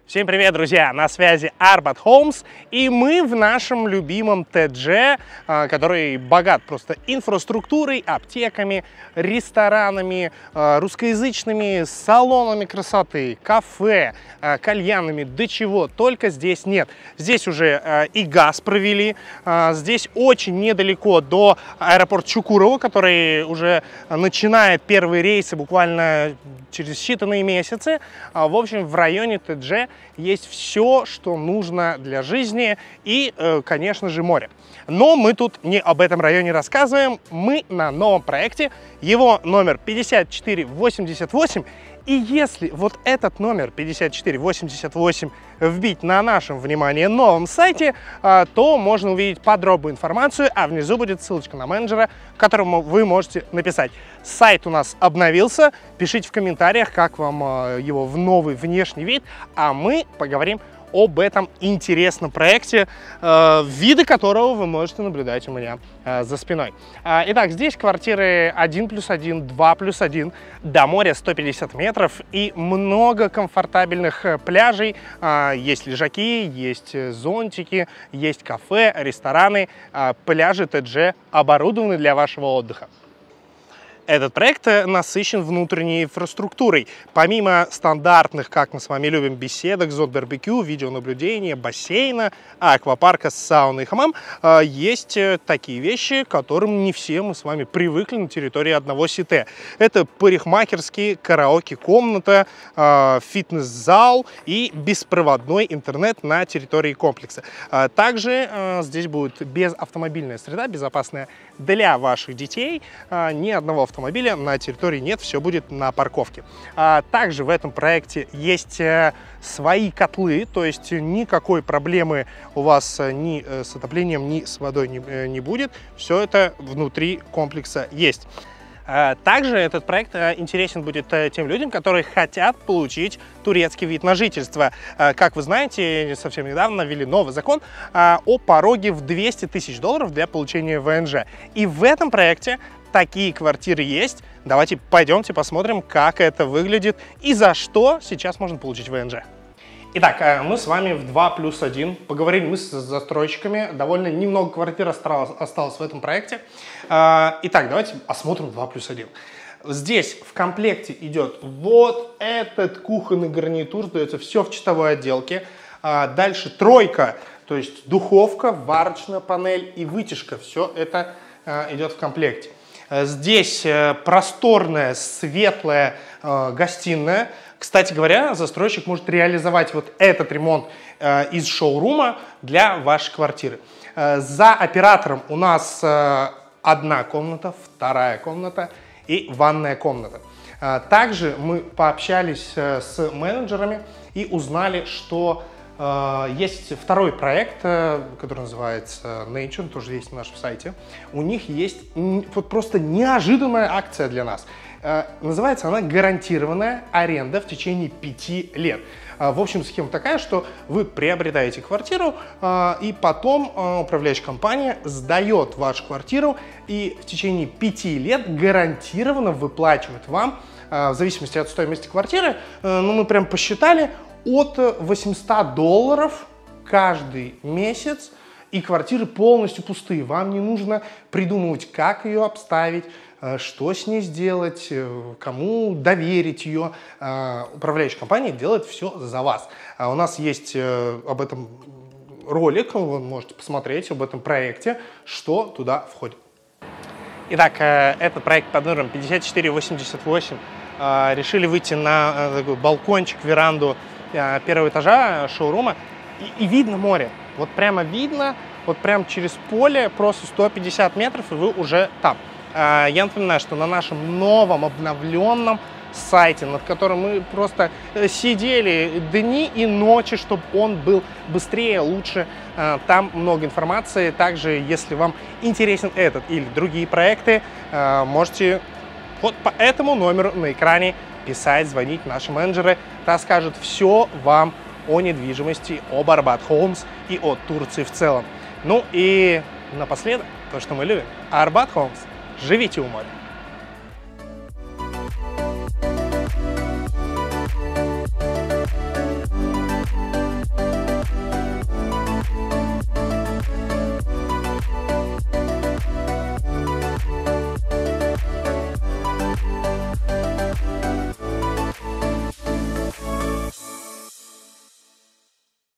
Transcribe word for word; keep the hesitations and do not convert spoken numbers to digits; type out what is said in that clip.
Всем привет, друзья! На связи Arbat Homes, и мы в нашем любимом ТДЖ, который богат просто инфраструктурой, аптеками, ресторанами, русскоязычными салонами красоты, кафе, кальянами, до чего только здесь нет. Здесь уже и газ провели, здесь очень недалеко до аэропорта Чукурова, который уже начинает первые рейсы буквально через считанные месяцы. В общем, в районе ТДЖ есть все, что нужно для жизни и, конечно же, море. Но мы тут не об этом районе рассказываем, мы на новом проекте, его номер пятьдесят четыре восемьдесят восемь. И если вот этот номер пятьдесят четыре восемьдесят восемь вбить на нашем, внимание, новом сайте, то можно увидеть подробную информацию, а внизу будет ссылочка на менеджера, которому вы можете написать. Сайт у нас обновился, пишите в комментариях, как вам его в новый внешний вид, а мы поговорим об этом интересном проекте, э, виды которого вы можете наблюдать у меня э, за спиной. Э, итак, здесь квартиры один плюс один, два плюс один, до моря сто пятьдесят метров и много комфортабельных пляжей. Э, есть лежаки, есть зонтики, есть кафе, рестораны, э, пляжи ТДЖ оборудованы для вашего отдыха. Этот проект насыщен внутренней инфраструктурой. Помимо стандартных, как мы с вами любим, беседок, зон барбекю, видеонаблюдения, бассейна, аквапарка с сауной и хамам, есть такие вещи, к которым не все мы с вами привыкли на территории одного сите. Это парикмахерские, караоке-комната, фитнес-зал и беспроводной интернет на территории комплекса. Также здесь будет безавтомобильная среда, безопасная для ваших детей. Ни одного автомобиля автомобиля на территории нет, все будет на парковке. А также в этом проекте есть свои котлы, то есть никакой проблемы у вас ни с отоплением, ни с водой не, не будет. Все это внутри комплекса есть. Также этот проект интересен будет тем людям, которые хотят получить турецкий вид на жительство. Как вы знаете, совсем недавно ввели новый закон о пороге в двести тысяч долларов для получения ВНЖ. И в этом проекте такие квартиры есть. Давайте пойдемте посмотрим, как это выглядит и за что сейчас можно получить ВНЖ. Итак, мы с вами в два плюс один поговорили мы с застройщиками. Довольно немного квартир осталось, осталось в этом проекте. Итак, давайте осмотрим два плюс один. Здесь в комплекте идет вот этот кухонный гарнитур, дается все в чистовой отделке. Дальше тройка, то есть духовка, варочная панель и вытяжка. Все это идет в комплекте. Здесь просторная, светлая э, гостиная. Кстати говоря, застройщик может реализовать вот этот ремонт э, из шоурума для вашей квартиры. Э, за оператором у нас э, одна комната, вторая комната и ванная комната. Э, также мы пообщались э, с менеджерами и узнали, что есть второй проект, который называется Nature, тоже есть на нашем сайте. У них есть вот просто неожиданная акция для нас. Называется она «Гарантированная аренда в течение пяти лет». В общем, схема такая, что вы приобретаете квартиру, и потом управляющая компания сдает вашу квартиру и в течение пяти лет гарантированно выплачивает вам, в зависимости от стоимости квартиры, ну мы прям посчитали, от восьмисот долларов каждый месяц, и квартиры полностью пустые. Вам не нужно придумывать, как ее обставить, что с ней сделать, кому доверить ее. Управляющая компания делает все за вас. У нас есть об этом ролик, вы можете посмотреть об этом проекте, что туда входит. Итак, этот проект под номером пятьдесят четыре восемьдесят восемь. Решили выйти на такой балкончик, веранду первого этажа шоурума, и, и видно море. Вот прямо видно, вот прям через поле, просто сто пятьдесят метров, и вы уже там. Я напоминаю, что на нашем новом обновленном сайте, над которым мы просто сидели дни и ночи, чтобы он был быстрее, лучше. Там много информации. Также, если вам интересен этот или другие проекты, можете вот по этому номеру на экране писать, звонить. Наши менеджеры расскажут все вам о недвижимости, об Arbat Homes и о Турции в целом. Ну и напоследок, то, что мы любим. Arbat Homes. Живите у моря.